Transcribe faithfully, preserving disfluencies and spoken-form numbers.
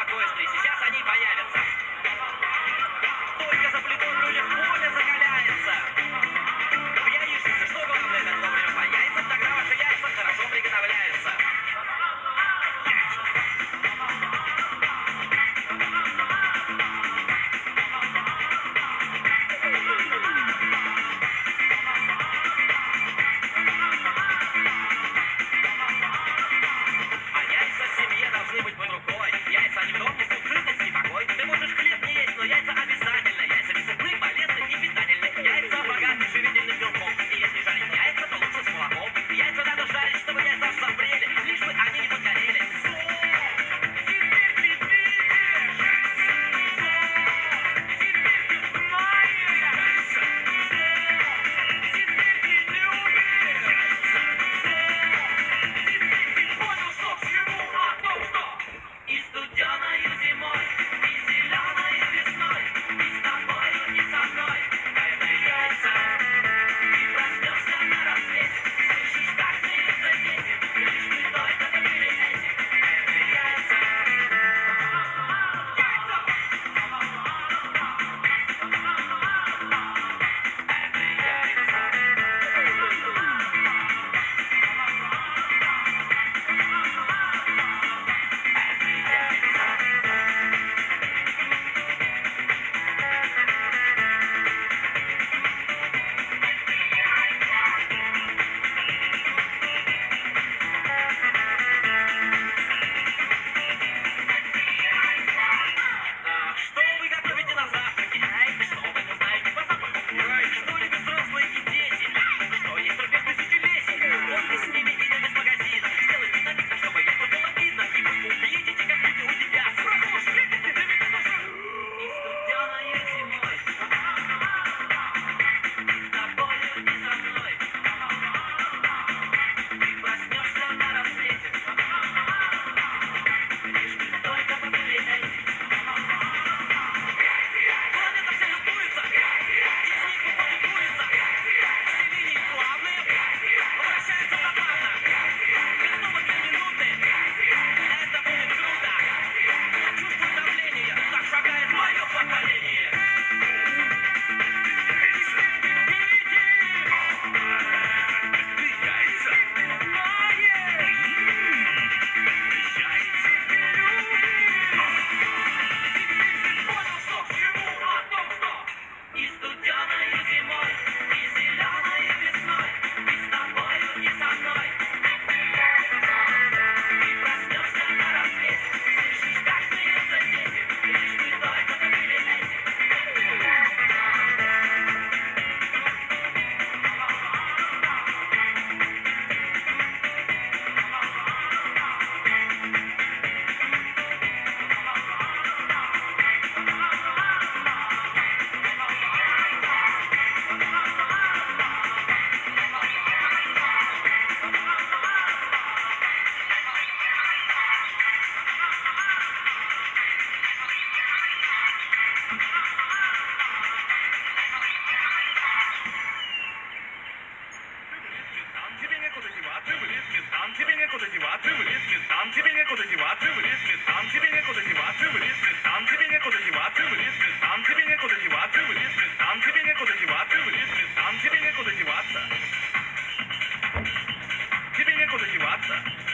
спокойствие, сейчас они появятся. Только за плитой в людях воля закаляется. В яичнице что главное, так вовремя по яйцам, тогда ваши яйца хорошо приготовляются. А яйца в семье должны быть под рукой. Яйца они в дом несут сытность и покой. Ты можешь хлеб не есть, но яйца обязательно. Яйца весны, полезны и питательны. Яйца богаты живительным белком. И если жарить яйца, то лучше с молоком. Яйца надо жарить, чтобы яйца созрели, лишь бы они не подгорели. И студеною зимой, и зеленою весной, и с тобою, и со мной. Это яйца. Ты проснешься на рассвете, слышишь, как смеются дети. Лишь бы только ты были эти. Это яйца. Яйца. Это яйца. А что вы готовите на завтраке? Что вы не знаете по запаху? Что любят взрослые и дети? Что есть только в десятилетии? Вот и с ними идете в магазин. Сделайте напиток, чтобы яйца было видно. И вы увидите, как люди удивятся. Прохож, видите, да ведь это же... И студеною зимой, и с тобою, и со мной. Ты проснешься на рассвете, лишь бы только побыли эти. Планета вся любуется, из них выходит улица. Все линии плавные, вращаются забавно. Готовы две минуты, это будет круто. Я чувствую давление, так шагает мое поколение. И студеною зимой, и зеленою весной, и с тобою, и со мной. Ты проснешься на рассвете, слышишь, как смеются дети, лишь бы только ты были эти. Тебе некуда деваться, в лес местам, тебе некуда деваться, в лес местам, тебе некуда деваться, в лес местам, тебе некуда деваться, в лес местам, тебе некуда деваться, в лес местам, тебе некуда деваться, в лес местам, тебе некуда деваться, в лес местам, тебе некуда деваться. Тебе некуда деваться.